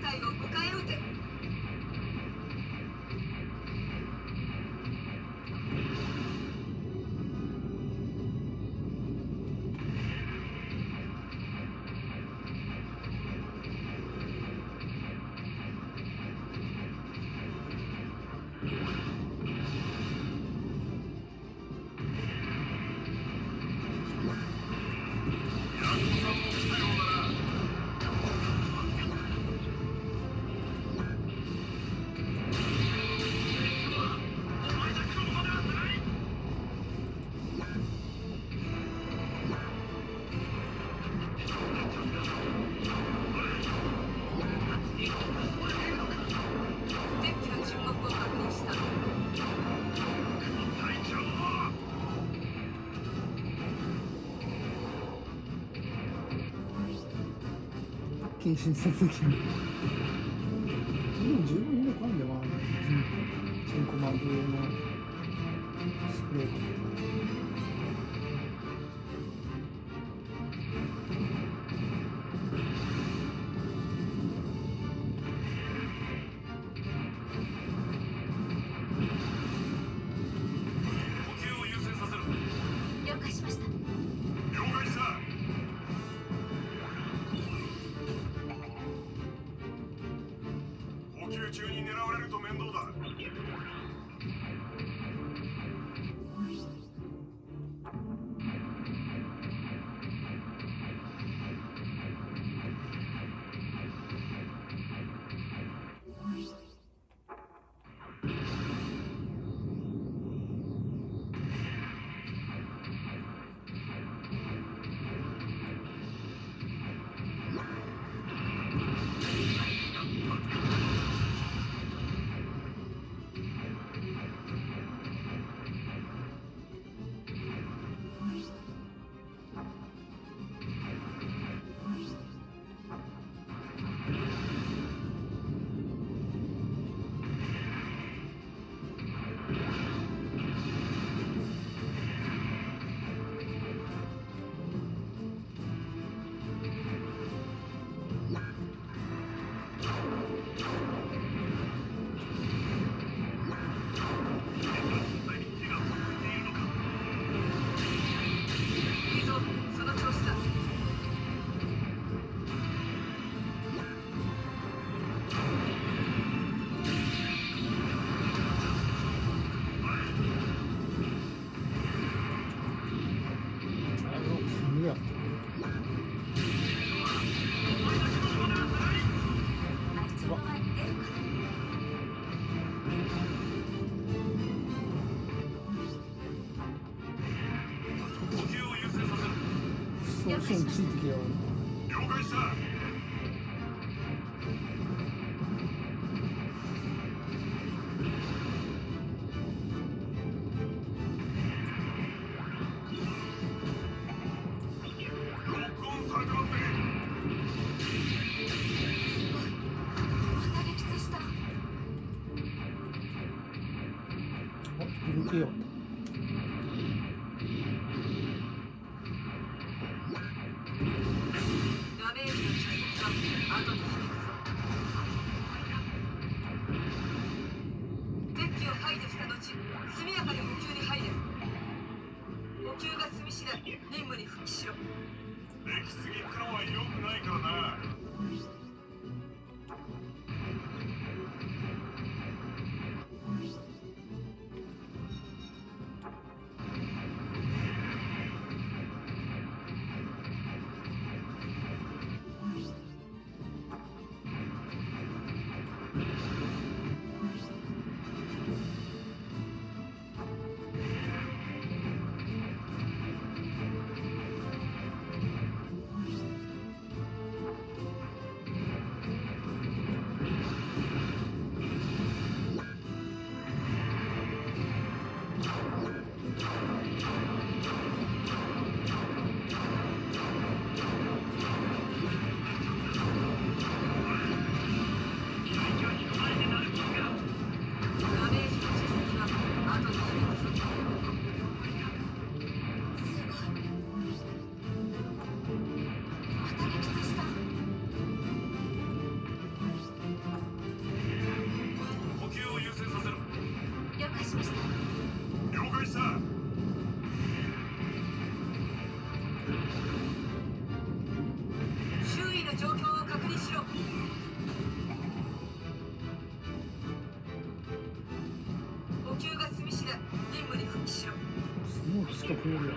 界を迎え撃て。 謹慎させきでも十分意味かんでは人コマンド用のスプレーとか。ついてけよ。 了解した。 動けよ。 ダメージの蓄積は後に響くぞ。敵機を排除した後、速やかに補給に入れ。補給が済み次第任務に復帰しろ。 できすぎってのは良くないからな。 と増えるやろか。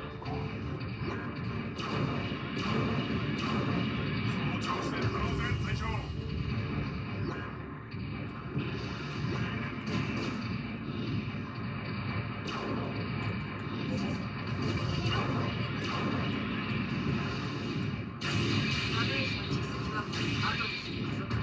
その調子で頼むぜ隊長。 ダメージの蓄積は後に引き続く。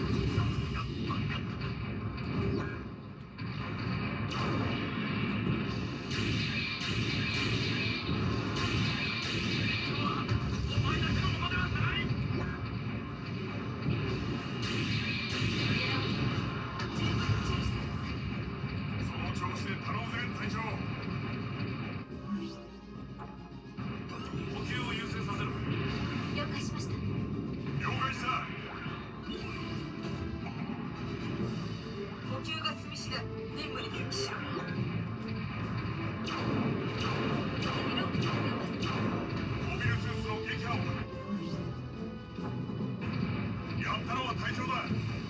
その調子で頼むぜ隊長。補給を優先させる。 了解しました。 了解した。 補給が済み次第任務に復帰しろ。 モビルスーツの撃破を。やったのは隊長だ。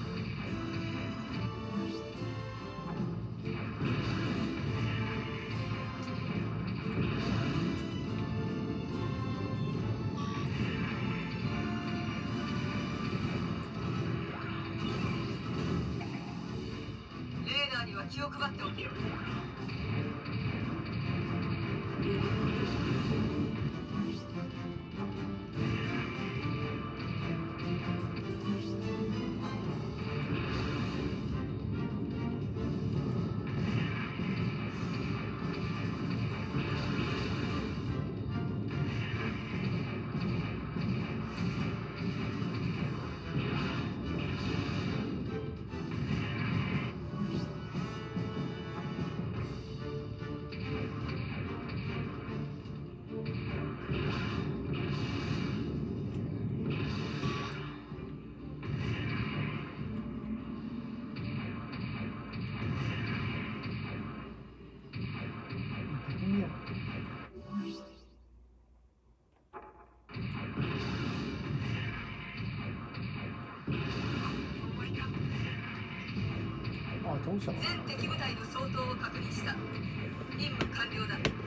レーダーには気を配っておけよ。 あ、どうしたの？ 全敵部隊の相当を確認した。任務完了だ。